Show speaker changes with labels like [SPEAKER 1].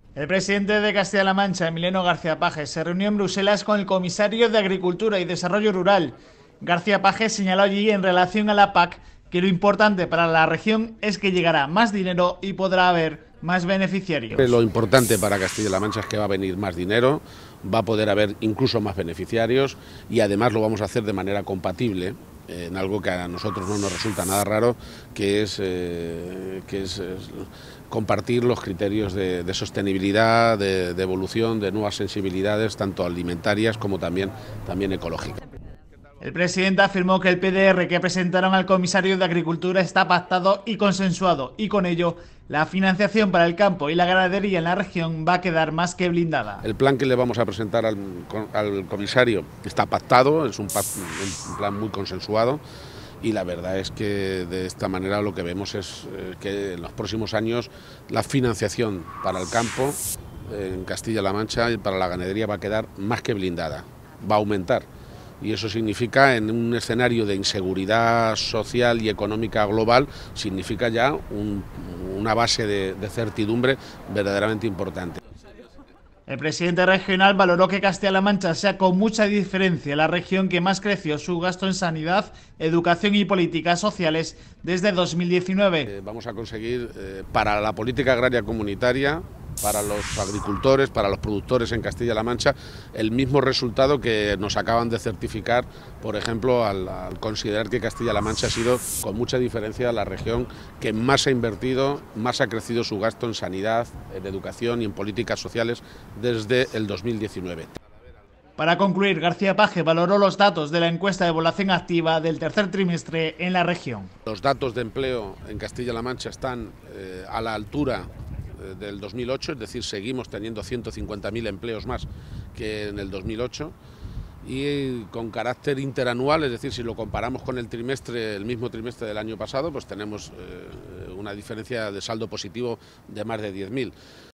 [SPEAKER 1] El presidente de Castilla-La Mancha, Emiliano García Pajes, se reunió en Bruselas con el comisario de Agricultura y Desarrollo Rural. García Pajes señaló allí en relación a la PAC que lo importante para la región es que llegará más dinero y podrá haber más beneficiarios.
[SPEAKER 2] Lo importante para Castilla-La Mancha es que va a venir más dinero, va a poder haber incluso más beneficiarios y además lo vamos a hacer de manera compatible en algo que a nosotros no nos resulta nada raro, que es compartir los criterios de sostenibilidad, de evolución, de nuevas sensibilidades, tanto alimentarias como también ecológicas.
[SPEAKER 1] El presidente afirmó que el PDR que presentaron al comisario de Agricultura está pactado y consensuado y con ello la financiación para el campo y la ganadería en la región va a quedar más que blindada.
[SPEAKER 2] El plan que le vamos a presentar al comisario está pactado, es un plan muy consensuado y la verdad es que de esta manera lo que vemos es que en los próximos años la financiación para el campo en Castilla-La Mancha y para la ganadería va a quedar más que blindada, va a aumentar. Y eso significa, en un escenario de inseguridad social y económica global, significa ya una base de certidumbre verdaderamente importante.
[SPEAKER 1] El presidente regional valoró que Castilla-La Mancha sea con mucha diferencia la región que más creció su gasto en sanidad, educación y políticas sociales desde 2019.
[SPEAKER 2] Vamos a conseguir para la política agraria comunitaria, para los agricultores, para los productores en Castilla-La Mancha, el mismo resultado que nos acaban de certificar, por ejemplo, al considerar que Castilla-La Mancha ha sido, con mucha diferencia, la región que más ha invertido, más ha crecido su gasto en sanidad, en educación y en políticas sociales desde el 2019.
[SPEAKER 1] Para concluir, García Paje valoró los datos de la encuesta de población activa del tercer trimestre en la región.
[SPEAKER 2] Los datos de empleo en Castilla-La Mancha están a la altura del 2008, es decir, seguimos teniendo 150.000 empleos más que en el 2008 y con carácter interanual, es decir, si lo comparamos con el mismo trimestre del año pasado, pues tenemos una diferencia de saldo positivo de más de 10.000.